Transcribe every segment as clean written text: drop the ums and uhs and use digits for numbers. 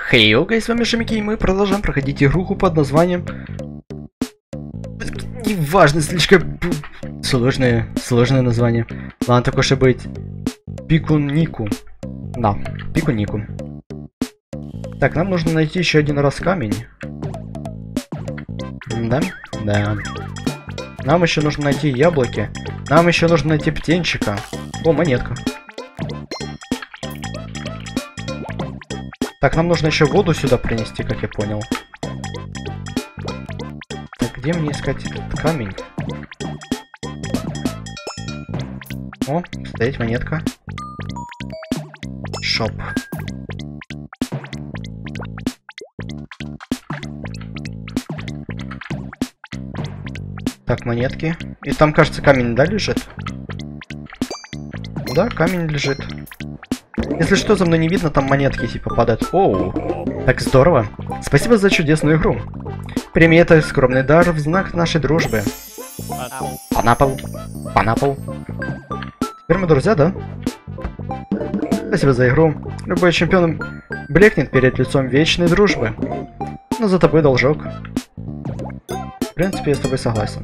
Хей, с вами Шамики, и мы продолжаем проходить игруху под названием... Неважно, слишком сложное название. Ладно, так уж и быть. Пикунику. Да, Пикунику. Так, нам нужно найти еще один раз камень. Да? Да. Нам еще нужно найти яблоки. Нам еще нужно найти птенчика. О, монетка. Так, нам нужно еще воду сюда принести, как я понял. Так, где мне искать этот камень? О, стоять монетка. Шоп. Так, монетки. И там, кажется, камень, да, лежит? Да, камень лежит. Если что, за мной не видно, там монетки типа падают. Оу, так здорово. Спасибо за чудесную игру. Прими это скромный дар в знак нашей дружбы. Панапл. Панапл. Теперь мы друзья, да? Спасибо за игру. Любой чемпион блекнет перед лицом вечной дружбы. Но за тобой должок. В принципе, я с тобой согласен.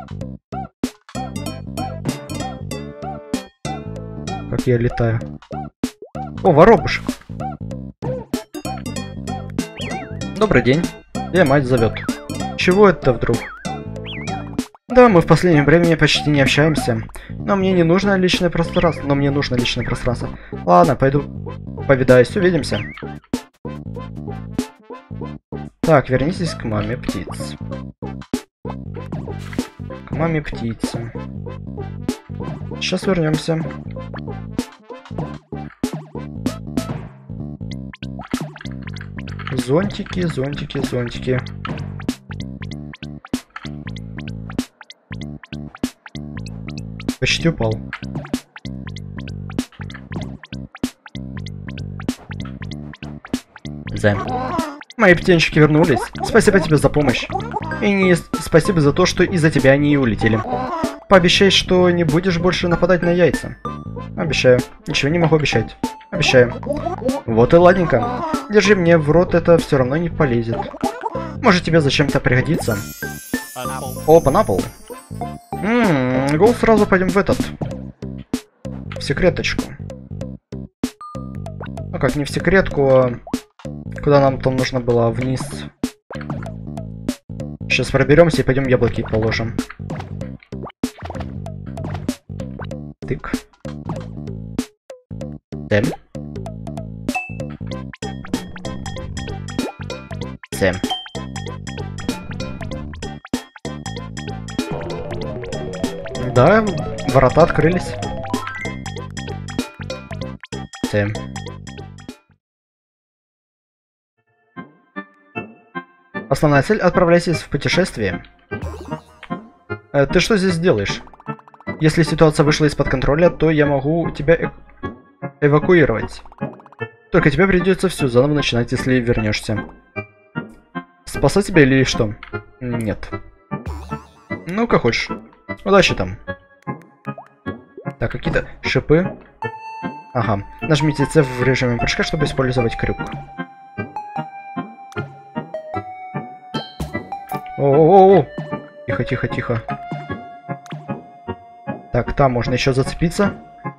Как я летаю. О, воробушек. Добрый день. Я мать зовет. Чего это вдруг? Да, мы в последнее время почти не общаемся. Но мне не нужно личное пространство. Ладно, пойду повидаюсь, увидимся. Так, вернитесь к маме птиц. К маме птицы. Сейчас вернемся. Зонтики, зонтики, зонтики. Почти упал. Мои птенчики вернулись. Спасибо тебе за помощь. И не спасибо за то, что из-за тебя они и улетели. Пообещай, что не будешь больше нападать на яйца. Обещаю. Ничего не могу обещать. Обещаю. Вот и ладненько. Держи, мне в рот это все равно не полезет. Может тебе зачем-то пригодится. О, панапл. Гол, сразу пойдем в этот. В секреточку. Ну как, не в секретку, а куда нам там нужно было? Вниз. Сейчас проберемся и пойдем яблоки положим. Тык. Сэм. Сэм. Да, ворота открылись. Сэм. Основная цель — отправляйтесь в путешествие. Ты что здесь делаешь? Если ситуация вышла из-под контроля, то я могу тебя эвакуировать. Только тебе придется все заново начинать, если вернешься. Спасать тебя или что? Нет. Ну, как хочешь. Удачи там. Так, какие-то шипы. Ага. Нажмите C в режиме прыжка, чтобы использовать крюк. О-о-о! Тихо, тихо, тихо. Так, там можно еще зацепиться.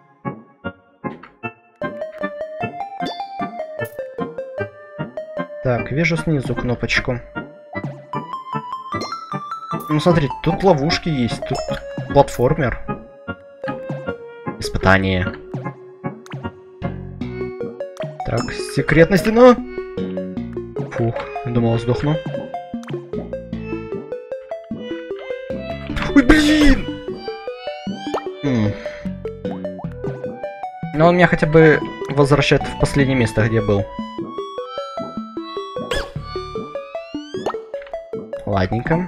Так, вижу снизу кнопочку. Ну смотри, тут ловушки есть, тут платформер. Испытание. Так, секретная стена. Фух, думал, сдохну. Ой, блин! Но он меня хотя бы возвращает в последнее место, где был. Ладненько.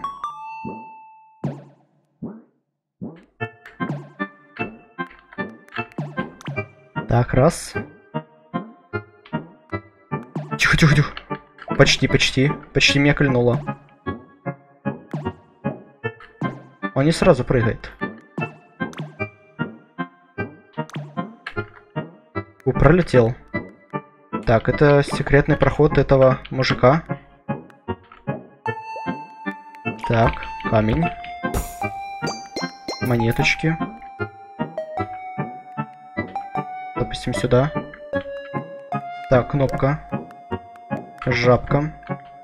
Так, раз. Тихо, тихо, тихо. Почти меня кольнуло. Он не сразу прыгает. Пролетел. Так, это секретный проход этого мужика. Так, камень. Монеточки. Допустим, сюда. Так, кнопка. Жабка.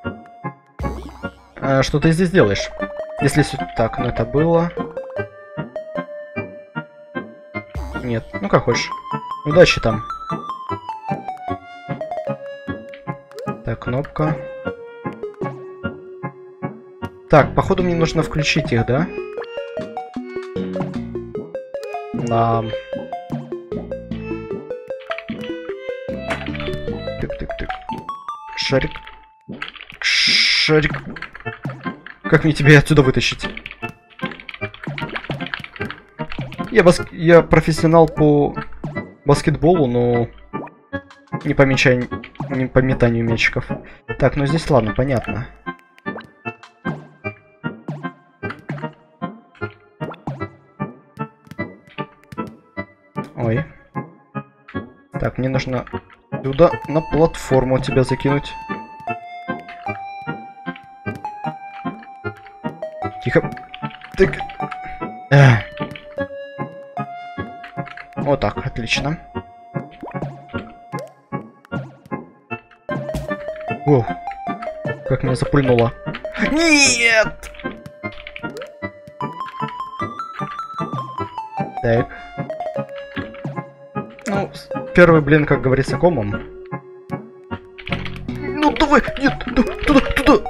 Что ты здесь делаешь? Если так, ну это было. Нет, ну как хочешь. Удачи там. Так, кнопка. Так, походу мне нужно включить их, да? Да. Тык-тык-тык. Шарик. Шарик. Как мне тебя отсюда вытащить? Я профессионал по баскетболу, но не по метанию мячиков. Так, ну здесь ладно, понятно. Ой. Так, мне нужно сюда на платформу тебя закинуть. Тихо. Так. Вот так, отлично. О, как меня запульнуло. Нет! Так. Ну, первый блин, как говорится, комом. Ну давай! Нет! Туда!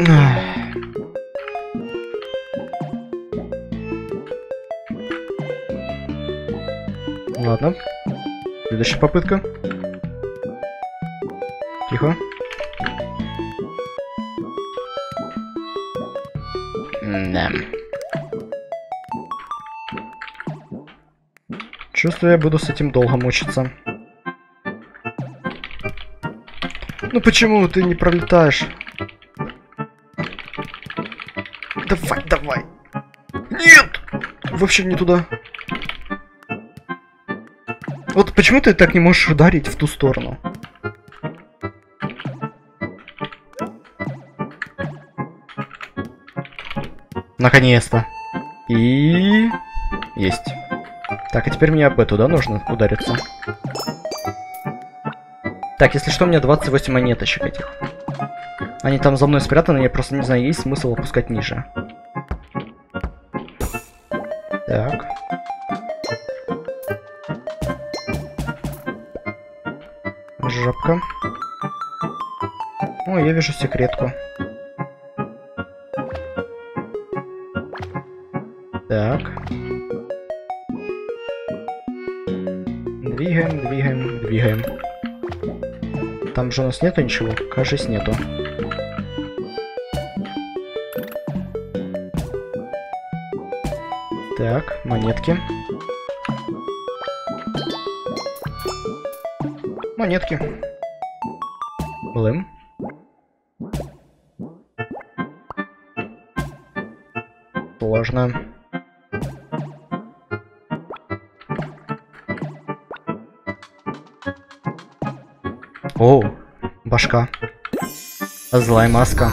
Ладно. Следующая попытка. Тихо. Да. Чувствую, я буду с этим долго мучиться. Ну почему ты не пролетаешь? Давай. Нет! Вообще не туда. Вот почему ты так не можешь ударить в ту сторону? Наконец-то. И... Есть. Так, а теперь мне об эту, да, нужно удариться? Так, если что, у меня 28 монеточек этих. Они там за мной спрятаны, я просто не знаю, есть смысл опускать ниже. Так. Жабка. О, я вижу секретку. Так. Двигаем. Там же у нас нету ничего? Кажется, нету. Так, монетки. Монетки. Блым. Сложно. О, башка. Злая маска.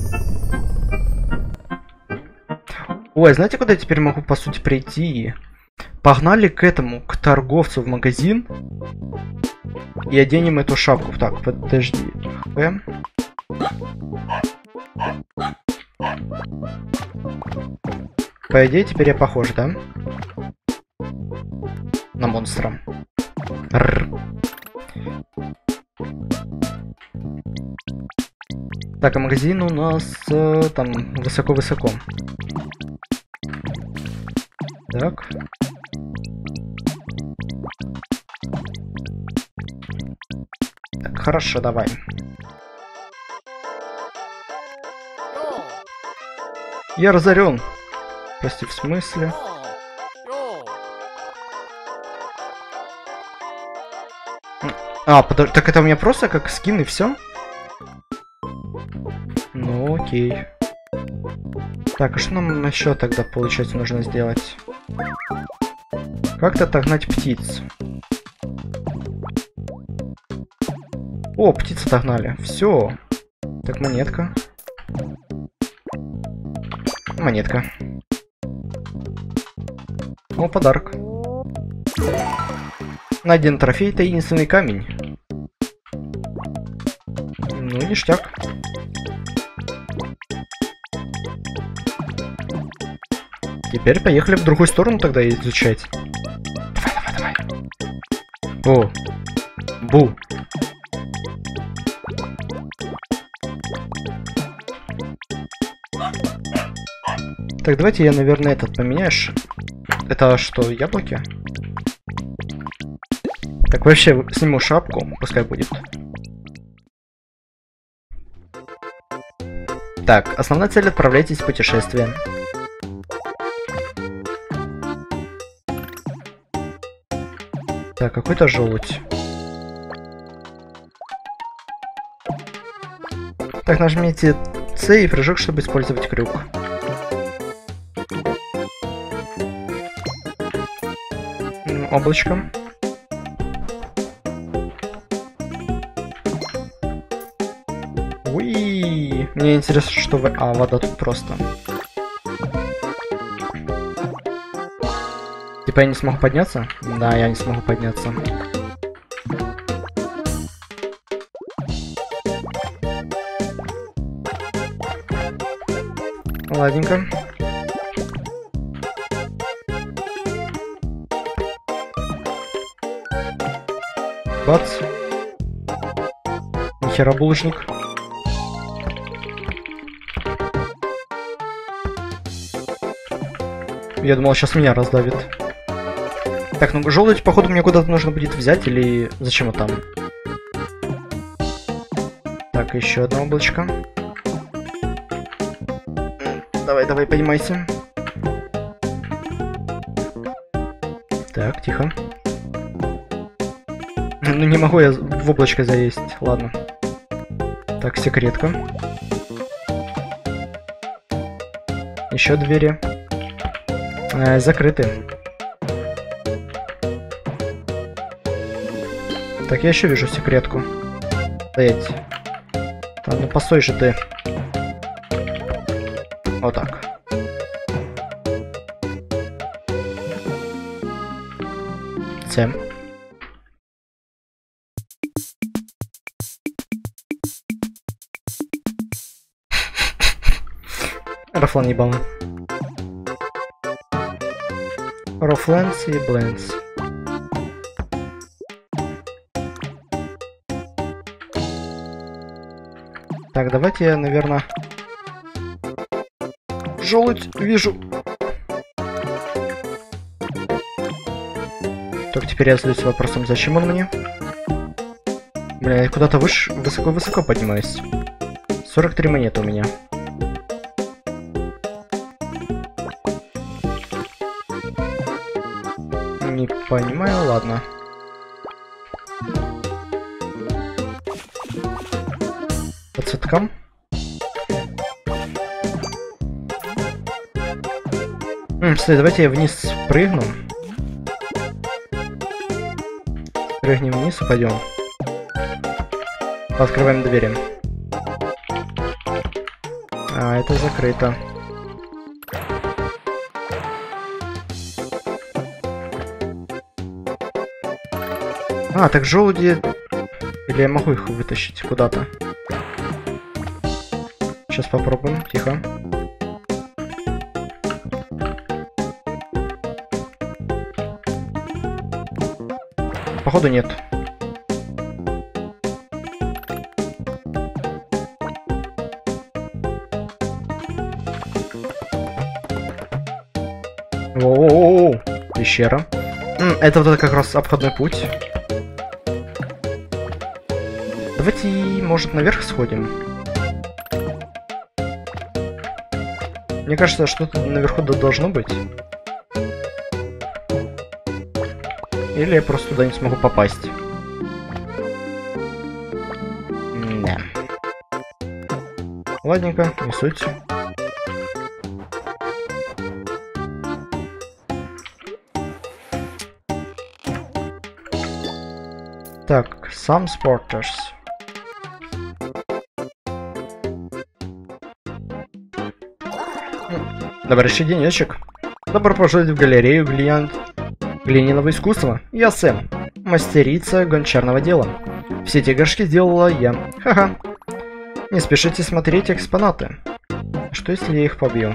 Ой, знаете, куда я теперь могу, по сути, прийти? Погнали к этому, к торговцу в магазин. И оденем эту шапку. Так, подожди. По идее, теперь я похож, да? На монстра. Так, а магазин у нас там высоко-высоко. Так. Так, хорошо, давай. Я разорен. Прости, в смысле? А, подожди, так это у меня просто как скин и все? Ну окей. Так, а что нам еще тогда, получается, нужно сделать? Как-то отогнать птиц. О, птицы догнали. Все. Так, монетка. Монетка. О, подарок. Найден трофей, таинственный камень. Ну, ништяк. Теперь поехали в другую сторону тогда изучать. Давай. О, Бу. Так, давайте я, наверное, этот поменяешь. Это что, яблоки? Так, вообще сниму шапку, пускай будет. Так, основная цель — отправляйтесь в путешествие. Так, какой-то желудь. Так, нажмите C и прыжок, чтобы использовать крюк. Облачко. Уи! Мне интересно, что вы... А, вода тут просто. Типа я не смогу подняться? Да, я не смогу подняться. Ладненько. Бац. Нихера булочник. Я думал, сейчас меня раздавит. Так, ну желудь, походу, мне куда-то нужно будет взять, или зачем он там? Так, еще одно облачко. Давай, поднимайся. Так, тихо. Ну не могу я в облачко залезть, ладно. Так, секретка. Еще двери. Закрыты. Так, я еще вижу секретку. Стоять. Да, ну постой же ты. Вот так. Сэм. Рафлан ебаный. Рофленс и Бленс. Так, давайте я, наверное... Желудь вижу. Только теперь я задаюсь вопросом, зачем он мне? Бля, я куда-то выше, высоко-высоко поднимаюсь. 43 монеты у меня. Не понимаю, ладно. По цветкам. Стой, давайте я вниз прыгну. Прыгнем вниз и пойдем. Открываем двери. А, это закрыто. А, так желуди... Или я могу их вытащить куда-то? Сейчас попробуем, тихо. Походу нет. Воу-воу-воу! Пещера. Это вот это как раз обходной путь. Давайте, может, наверх сходим. Мне кажется, что-то наверху должно быть. Или я просто туда не смогу попасть. Да. Ладненько, не суть. Так, some sporters. Добрейший денечек. Добро пожаловать в галерею глиняного искусства. Я Сэм, мастерица гончарного дела. Все эти горшки сделала я. Ха-ха. Не спешите смотреть экспонаты. Что если я их побью?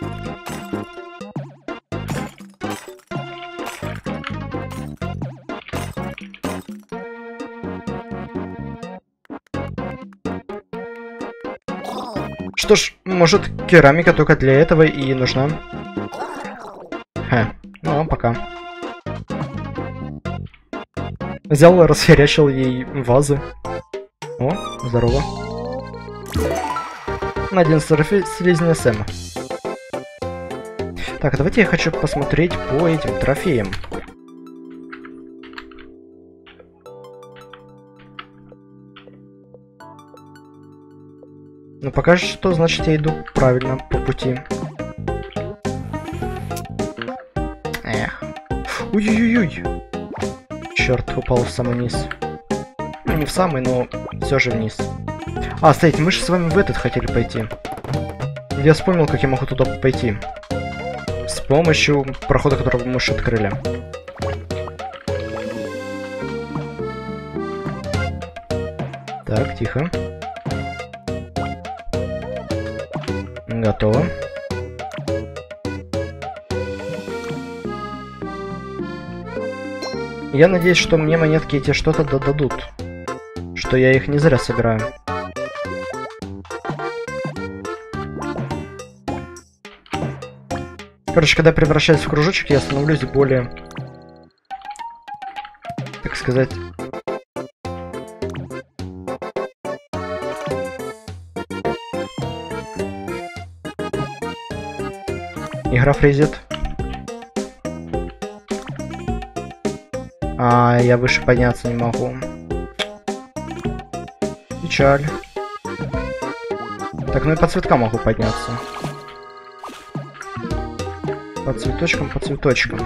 Что ж, может, керамика только для этого и нужна. Ну, пока. Взял, расхерячил ей вазы. О, здорово. На 11 слизня Сэма. Так, давайте я хочу посмотреть по этим трофеям. Ну, пока что, значит, я иду правильно по пути. Эх. Ой-ой-ой. Черт, упал в самый низ. Ну, не в самый, но все же вниз. А, стоите, мы же с вами в этот хотели пойти. Я вспомнил, как я могу туда пойти. С помощью прохода, которого мы уже открыли. Так, тихо. Готово. Я надеюсь, что мне монетки эти что-то дадут. Что я их не зря собираю. Короче, когда я превращаюсь в кружочек, я становлюсь более... так сказать... Игра фрезит. А, я выше подняться не могу. Печаль. Так, ну и по цветкам могу подняться. По цветочкам, по цветочкам.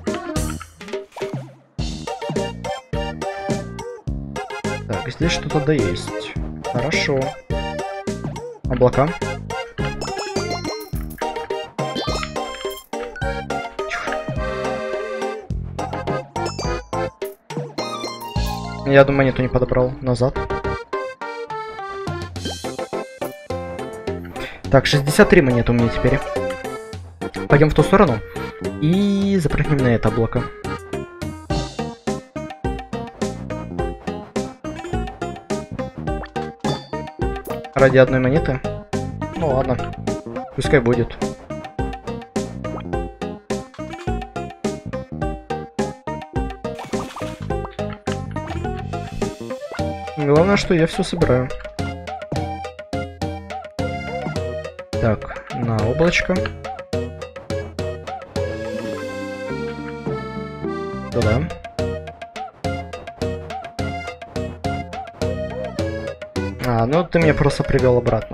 Так, здесь что-то да есть. Хорошо. Облака. Я думаю, монету не подобрал. Назад. Так, 63 монеты у меня теперь. Пойдем в ту сторону. И запрыгнем на это облако. Ради одной монеты? Ну ладно. Пускай будет. Главное, что я все собираю. Так, на облачко. Туда. А, ну ты меня просто привел обратно.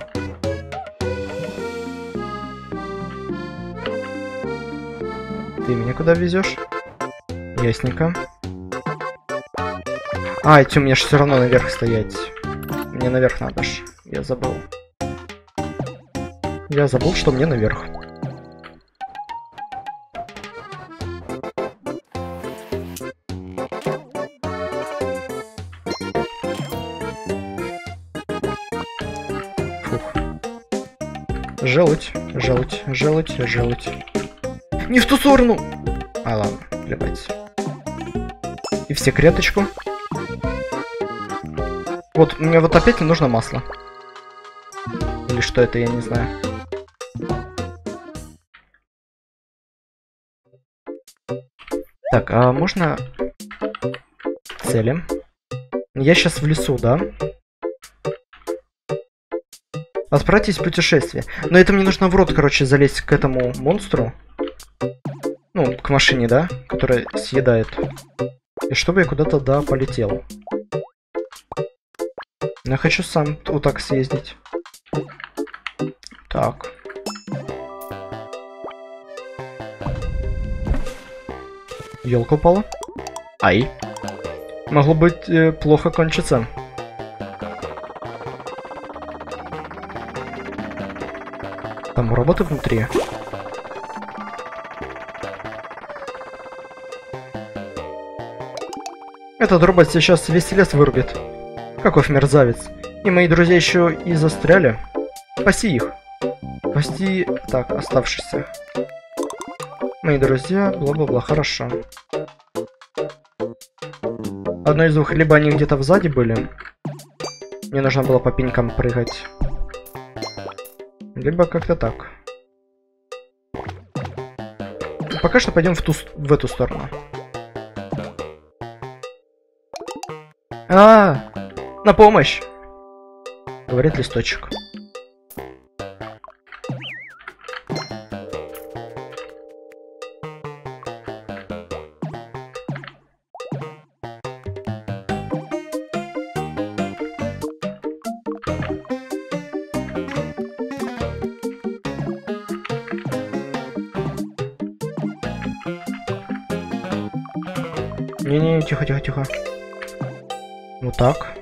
Ты меня куда везешь? Ясненько. А, эти у меня же все равно наверх стоять. Мне наверх надо ж. Я забыл. Я забыл, что мне наверх. Фух. Желудь, желудь, желудь, желудь. Не в ту сторону! А, ладно, плевать. И в секреточку. Вот, мне вот опять не нужно масло. Или что это, я не знаю. Так, а можно... Цели. Я сейчас в лесу, да? Отправьтесь в путешествие. Но это мне нужно в рот, короче, залезть к этому монстру. Ну, к машине, да? Которая съедает. И чтобы я куда-то, да, полетел. Я хочу сам вот так съездить. Так. Елка упала. Ай. Могло быть плохо кончиться. Там роботы внутри. Этот робот сейчас весь лес вырубит. Каков мерзавец. И мои друзья еще и застряли. Спаси их. Спасти... Так, оставшихся. Мои друзья, бла-бла-бла, хорошо. Одно из двух, либо они где-то сзади были. Мне нужно было по пенькам прыгать. Либо как-то так. Пока что пойдем в эту сторону. На помощь! Говорит листочек. Не-не, тихо. Вот так.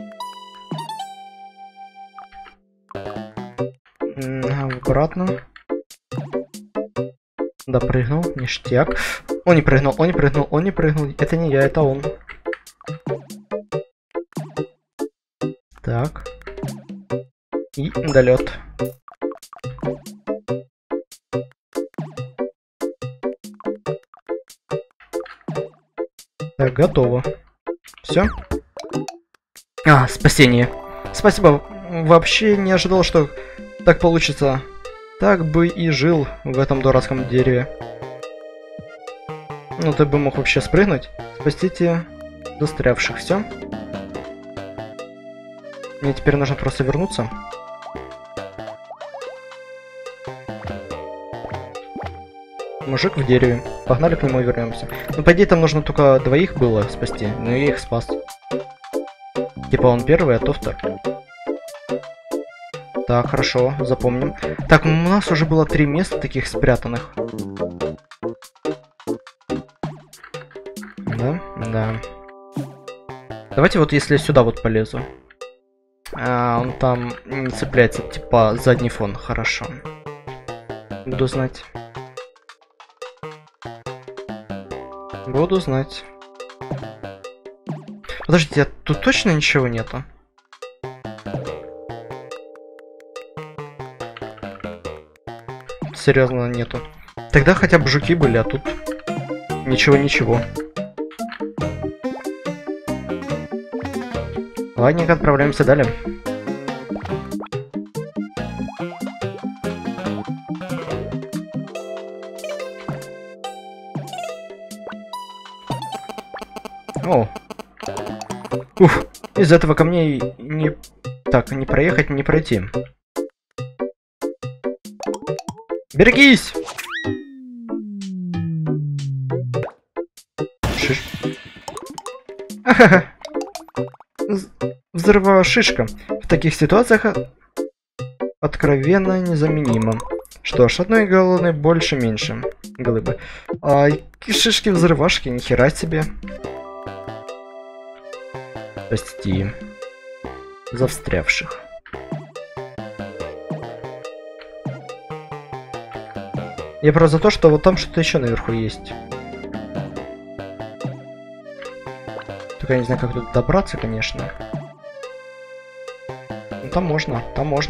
Обратно. Допрыгнул, ништяк. Он не прыгнул. Это не я, это он. Так. И долет. Так, готово. Все. Спасение. Спасибо. Вообще не ожидал, что так получится. Так бы и жил в этом дурацком дереве. Ну, ты бы мог вообще спрыгнуть. Спасите застрявших. Все. Мне теперь нужно просто вернуться. Мужик в дереве. Погнали к нему и вернемся. Ну, по идее, там нужно только двоих было спасти. Но я их спас. Типа он первый, а то второй. Так, хорошо, запомним. Так, у нас уже было 3 места таких спрятанных. Да. Давайте вот если сюда вот полезу. Он там не цепляется, типа задний фон. Хорошо. Буду знать. Подождите, а тут точно ничего нету? Серьезно, нету. Тогда хотя бы жуки были, а тут ничего. Ладненько, отправляемся далее. О. Уф, из этого камней не... Так, не проехать, не пройти. Берегись! Взрывошишка. В таких ситуациях откровенно незаменимо. Что ж, одной головной больше-меньше. Глыбы. Шишки-взрывашки, нихера себе. Прости. За встрявших. Я просто за то, что вот там что-то еще наверху есть. Только я не знаю, как тут добраться, конечно. Ну, там можно.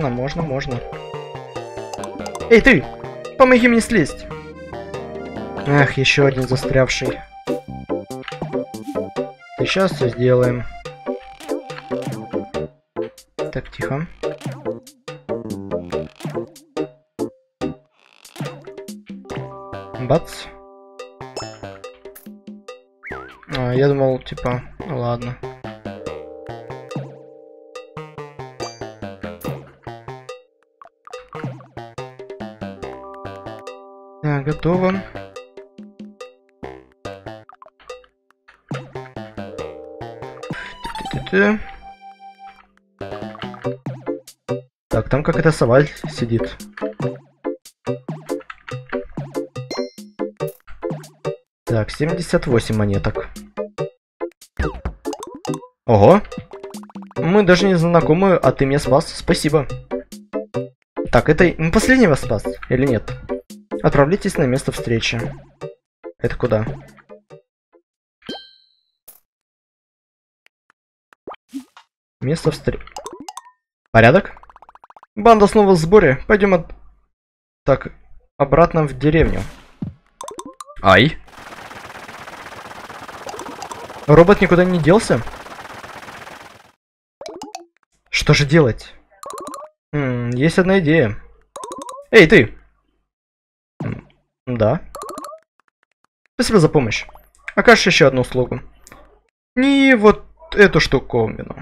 Эй, ты! Помоги мне слезть! Эх, еще один застрявший. Сейчас все сделаем. Так, тихо. Бац. Я думал, типа, ну ладно. Так, готово. Так, там какая-то сова сидит. Так, 78 монеток. Ого! Мы даже не знакомы, а ты меня спас. Спасибо. Так, это последнего спас или нет? Отправляйтесь на место встречи. Это куда? Место встречи. Порядок? Банда снова в сборе. Пойдем так, обратно в деревню. Ай. Робот никуда не делся? Что же делать? Есть одна идея. Эй, ты! Да. Спасибо за помощь. Окажешь еще одну услугу. Не вот эту штуковину.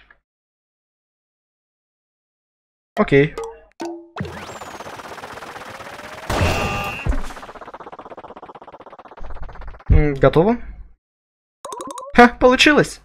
Окей. Готово? Ха, получилось.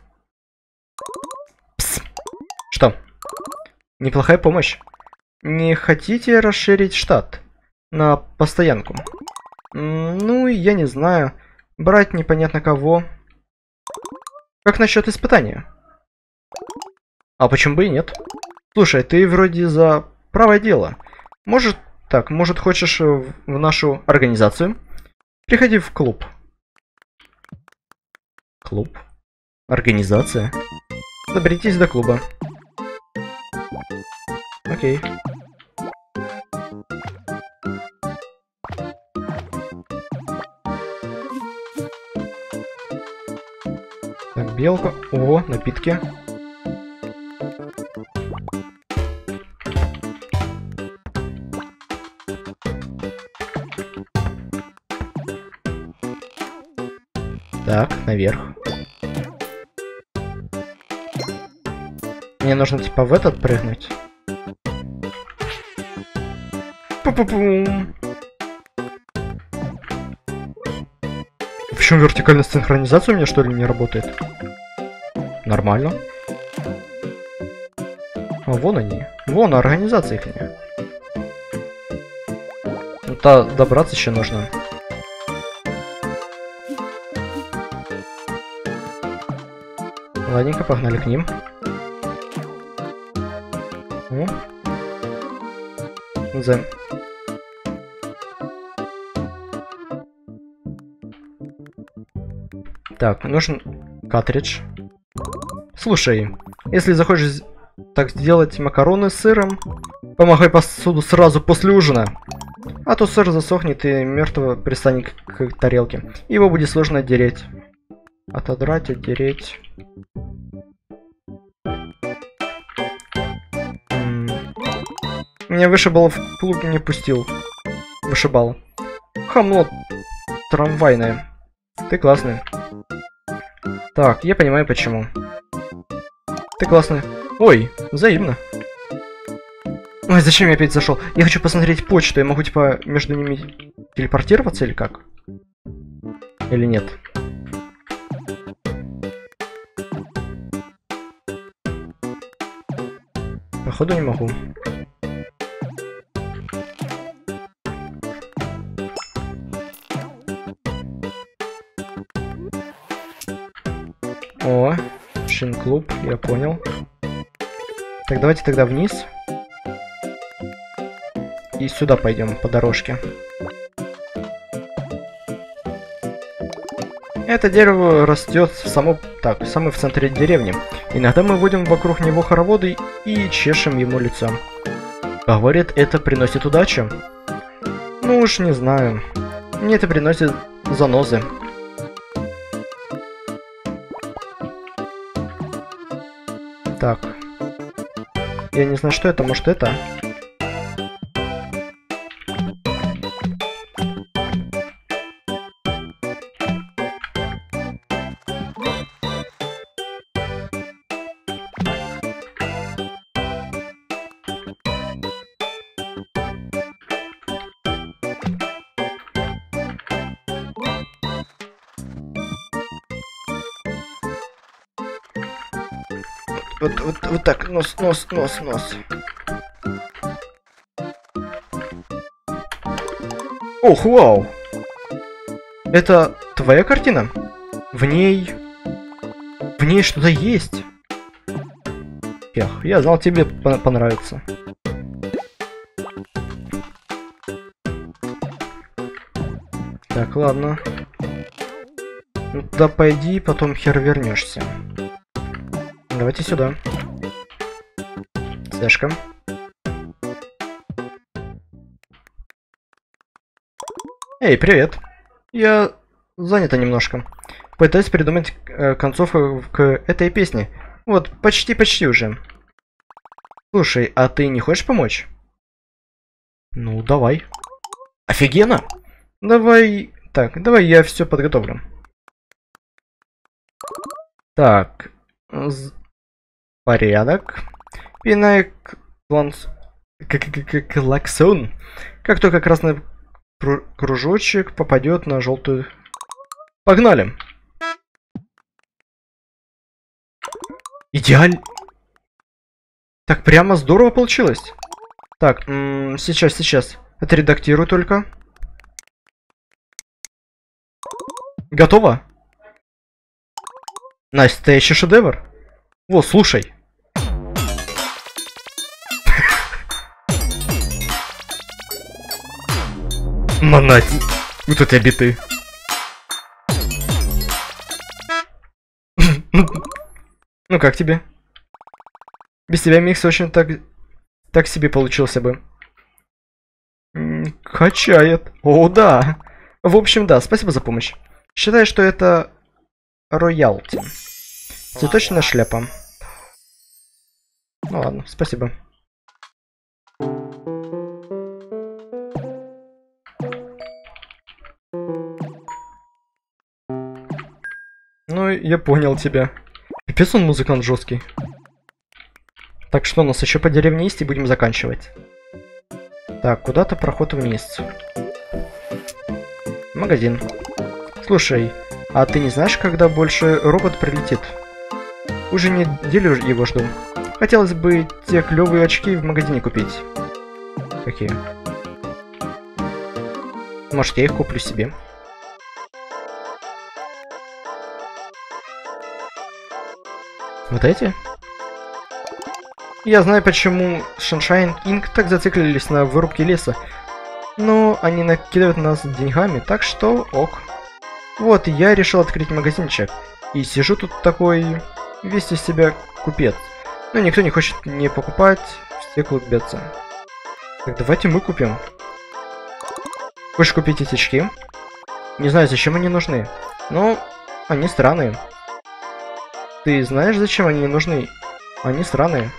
Пс. Что? Неплохая помощь. Не хотите расширить штат на постоянку? Ну, я не знаю. Брать непонятно кого. Как насчет испытания? А почему бы и нет? Слушай, ты вроде за правое дело. Может хочешь в нашу организацию? Приходи в клуб. Клуб? Организация? Доберитесь до клуба. Окей. Так, белка. О, напитки. Так, наверх. Мне нужно типа в этот прыгнуть. Пу-пу-пум. В чем вертикальная синхронизация у меня что ли не работает? Нормально. А вон они. Вон организация их. Ну-то добраться еще нужно. Ладненько, погнали к ним. О. Так, нужен картридж. Слушай, если захочешь так сделать макароны с сыром, помогай посуду сразу после ужина. А то сыр засохнет и мертво пристанет к тарелке. Его будет сложно отдереть. Отодрать, отдереть. Меня вышибал в клуб не пустил. Вышибал. Хамло трамвайное. Ты классный. Так, я понимаю почему. Ты классный. Ой, взаимно. Ой, зачем я опять зашел? Я хочу посмотреть почту. Я могу типа между ними телепортироваться или как? Или нет? Походу не могу. О, Шин-клуб, я понял. Так, давайте тогда вниз. И сюда пойдем по дорожке. Это дерево растет самый в центре деревни. Иногда мы водим вокруг него хороводы и чешем ему лицо. Говорит, это приносит удачу. Ну уж не знаю. Мне это приносит занозы. Так. Я не знаю, что это. Может, это? Вот так, нос. Ох, вау! Это твоя картина? В ней что-то есть. Эх, я знал, тебе понравится. Так, ладно. Ну, туда пойди, потом хер вернешься. Давайте сюда. Сэшка. Эй, привет. Я занята немножко. Пытаюсь придумать концовку к этой песне. Вот, почти уже. Слушай, а ты не хочешь помочь? Ну, давай. Офигенно! Давай... Так, давай я все подготовлю. Так. Порядок. Пинай клаксон. Как только красный кружочек попадет на желтую... Погнали! Идеально! Так прямо здорово получилось. Так, сейчас. Отредактирую только. Готово? Настоящий шедевр. Во, слушай. Монать. Вот эти биты. Ну как тебе? Без тебя микс очень так себе получился бы. Качает. О, да. В общем, да, спасибо за помощь. Считаю, что это роялти. Цветочная шляпа. Ну ладно, спасибо. Ну, я понял тебя. Пипец, он музыкант жесткий. Так, что у нас еще по деревне есть, и будем заканчивать. Так, куда-то проход вниз. Магазин. Слушай, а ты не знаешь, когда больше робот прилетит? Уже неделю его жду. Хотелось бы те клевые очки в магазине купить. Какие? Может, я их куплю себе? Вот эти? Я знаю, почему Sunshine Inc. так зациклились на вырубке леса. Но они накидывают нас деньгами, так что ок. Вот, я решил открыть магазинчик. И сижу тут такой, весь из себя купец. Но никто не хочет не покупать, все клубятся. Так, давайте мы купим. Хочешь купить эти очки? Не знаю, зачем они нужны. Но они странные. Ты знаешь, зачем они нужны? Они странные.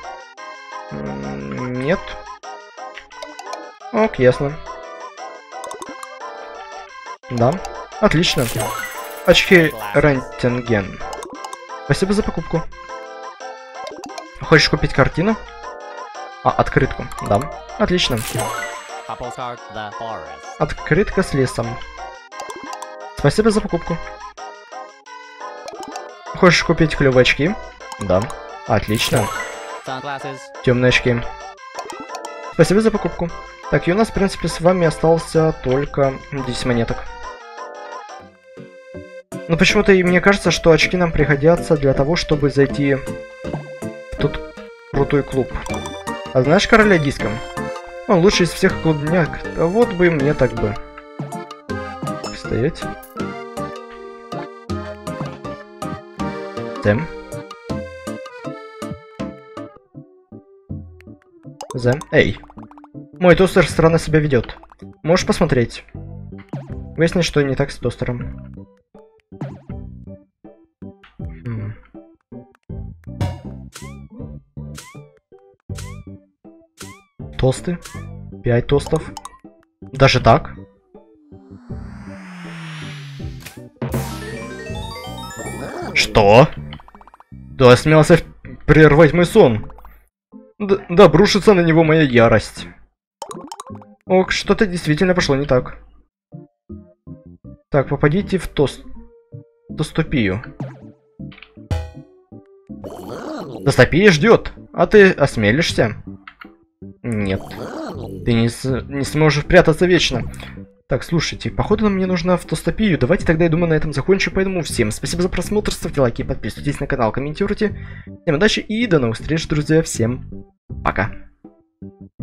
Нет. Ок, ясно. Да, отлично. Очки рентген. Спасибо за покупку. Хочешь купить картину? А, открытку. Да, отлично. Открытка с лесом. Спасибо за покупку. Хочешь купить клевые очки? Да, отлично. Темные очки. Спасибо за покупку. Так, и у нас, в принципе, с вами остался только 10 монеток. Но почему-то и мне кажется, что очки нам пригодятся для того, чтобы зайти в тот крутой клуб. А знаешь короля диска? Он лучший из всех клубняк. А вот бы мне так бы. Стоять. Зэм. Зэм. Эй. Мой тостер странно себя ведет. Можешь посмотреть. Выяснить, что не так с тостером. Тосты. 5 тостов. Даже так? Что? Ты осмелся прервать мой сон. Да, обрушится на него моя ярость. Ок, что-то действительно пошло не так. Так, попадите в тостопию. Тостопия ждет. А ты осмелишься? Нет. Ты не сможешь прятаться вечно. Так, слушайте, походу мне нужна автостопию. Давайте тогда, я думаю, на этом закончу. Поэтому всем спасибо за просмотр, ставьте лайки, подписывайтесь на канал, комментируйте. Всем удачи и до новых встреч, друзья. Всем пока.